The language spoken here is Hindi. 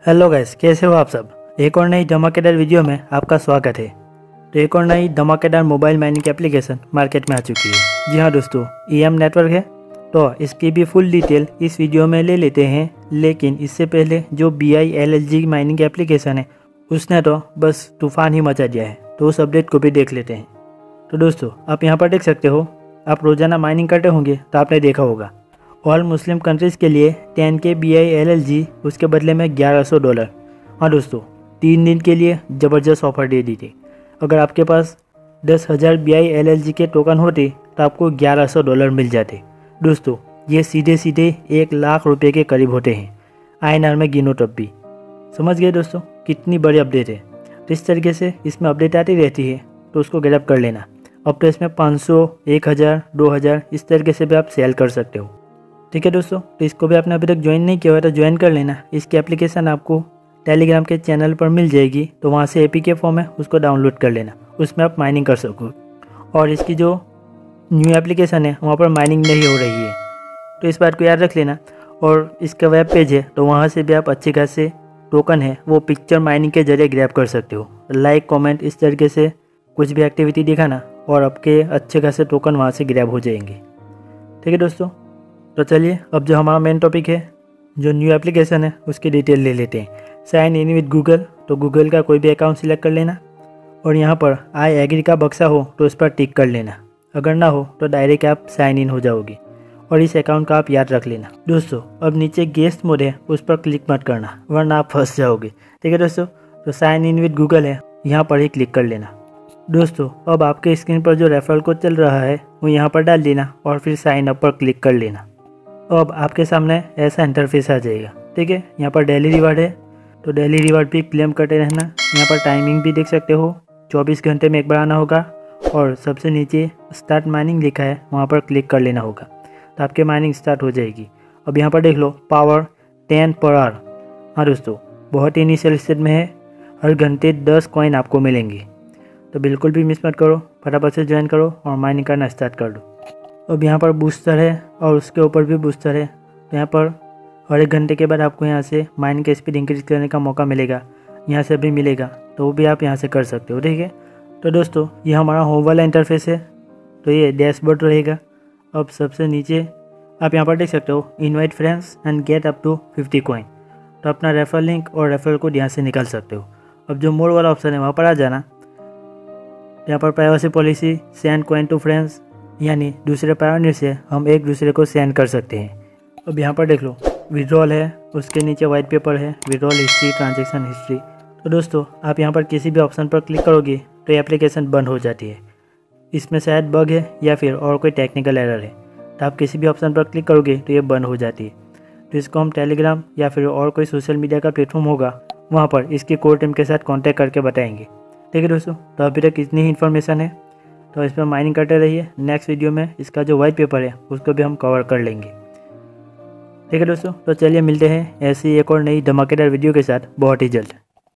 हेलो गाइस, कैसे हो आप सब। एक और नई धमाकेदार वीडियो में आपका स्वागत है। तो एक और नई धमाकेदार मोबाइल माइनिंग एप्लीकेशन मार्केट में आ चुकी है। जी हाँ दोस्तों, EM नेटवर्क है। तो इसकी भी फुल डिटेल इस वीडियो में ले लेते हैं, लेकिन इससे पहले जो BILLG माइनिंग एप्लीकेशन है उसने तो बस तूफान ही मचा दिया है, तो उस अपडेट को भी देख लेते हैं। तो दोस्तों आप यहाँ पर देख सकते हो, आप रोज़ाना माइनिंग करते होंगे तो आपने देखा होगा ऑल मुस्लिम कंट्रीज़ के लिए 10K BILLG, उसके बदले में $1100। हाँ दोस्तों, 3 दिन के लिए ज़बरदस्त ऑफर दे दी थी। अगर आपके पास 10,000 BILLG के टोकन होते तो आपको $1100 मिल जाते। दोस्तों ये सीधे सीधे 1 लाख रुपए के करीब होते हैं INR में गिनो तब भी। समझ गए दोस्तों कितनी बड़ी अपडेट है। तो इस तरीके से इसमें अपडेट आती रहती है, तो उसको ग्रैब कर लेना। अब तो इसमें 500, 1000, 2000 इस तरीके से भी आप सेल कर सकते हो। ठीक है दोस्तों, तो इसको भी आपने अभी तक ज्वाइन नहीं किया हुआ तो ज्वाइन कर लेना। इसकी एप्लीकेशन आपको टेलीग्राम के चैनल पर मिल जाएगी, तो वहाँ से APK फॉर्म है उसको डाउनलोड कर लेना, उसमें आप माइनिंग कर सको। और इसकी जो न्यू एप्लीकेशन है वहाँ पर माइनिंग नहीं हो रही है, तो इस बात को याद रख लेना। और इसका वेब पेज है, तो वहाँ से भी आप अच्छे खासे टोकन है वो पिक्चर माइनिंग के जरिए ग्रैब कर सकते हो। लाइक कॉमेंट इस तरीके से कुछ भी एक्टिविटी दिखाना और आपके अच्छे खासे टोकन वहाँ से ग्रैब हो जाएंगे। ठीक है दोस्तों, तो चलिए अब जो हमारा मेन टॉपिक है, जो न्यू एप्लीकेशन है उसकी डिटेल ले लेते हैं। साइन इन विद गूगल, तो गूगल का कोई भी अकाउंट सिलेक्ट कर लेना और यहाँ पर आई एग्री का बक्सा हो तो उस पर टिक कर लेना। अगर ना हो तो डायरेक्ट आप साइन इन हो जाओगे और इस अकाउंट का आप याद रख लेना। दोस्तों अब नीचे गेस्ट मोड है उस पर क्लिक मत करना, वरना आप फंस जाओगे। ठीक है दोस्तों, तो साइन इन विद गूगल है, यहाँ पर ही क्लिक कर लेना। दोस्तों अब आपके स्क्रीन पर जो रेफरल कोड चल रहा है वो यहाँ पर डाल देना और फिर साइन अप पर क्लिक कर लेना। अब आपके सामने ऐसा इंटरफेस आ जाएगा। ठीक है, यहाँ पर डेली रिवार्ड है, तो डेली रिवार्ड भी क्लेम करते रहना। यहाँ पर टाइमिंग भी देख सकते हो, 24 घंटे में एक बार आना होगा। और सबसे नीचे स्टार्ट माइनिंग लिखा है, वहाँ पर क्लिक कर लेना होगा, तो आपके माइनिंग स्टार्ट हो जाएगी। अब यहाँ पर देख लो पावर 10 पर आवर। हाँ दोस्तों, बहुत ही इनिशियल स्टेज में है, हर घंटे 10 कॉइन आपको मिलेंगे, तो बिल्कुल भी मिस मत करो, फटाफट से ज्वाइन करो और माइनिंग करना स्टार्ट कर दो। अब यहाँ पर बूस्टर है और उसके ऊपर भी बूस्टर है, तो यहाँ पर हर 1 घंटे के बाद आपको यहाँ से माइनिंग की स्पीड इंक्रीज करने का मौका मिलेगा, यहाँ से भी मिलेगा, तो वो भी आप यहाँ से कर सकते हो। ठीक है, तो दोस्तों ये हमारा होम वाला इंटरफेस है, तो ये डैशबोर्ड रहेगा। अब सबसे नीचे आप यहाँ पर देख सकते हो invite friends and get up to 50 coin, तो अपना रेफरल लिंक और रेफरल कोड यहाँ से निकाल सकते हो। अब जो मोर वाला ऑप्शन है वहाँ पर आ जाना। यहाँ पर privacy policy, send coin to friends, यानी दूसरे पायोनियर से हम एक दूसरे को सेंड कर सकते हैं। अब यहाँ पर देख लो विड्रॉल है, उसके नीचे वाइट पेपर है, विड्रॉल हिस्ट्री, ट्रांजैक्शन हिस्ट्री। तो दोस्तों आप यहाँ पर किसी भी ऑप्शन पर क्लिक करोगे तो ये एप्लीकेशन बंद हो जाती है। इसमें शायद बग है या फिर और कोई टेक्निकल एरर है, तो आप किसी भी ऑप्शन पर क्लिक करोगे तो ये बंद हो जाती है। तो इसको हम टेलीग्राम या फिर और कोई सोशल मीडिया का प्लेटफॉर्म होगा वहाँ पर इसकी कोर टीम के साथ कॉन्टैक्ट करके बताएंगे। ठीक है दोस्तों, तो अभी तक इतनी ही इन्फॉर्मेशन है, तो इस पर माइनिंग करते रहिए। नेक्स्ट वीडियो में इसका जो वाइट पेपर है उसको भी हम कवर कर लेंगे। ठीक है दोस्तों, तो चलिए मिलते हैं ऐसी एक और नई धमाकेदार वीडियो के साथ बहुत ही जल्द।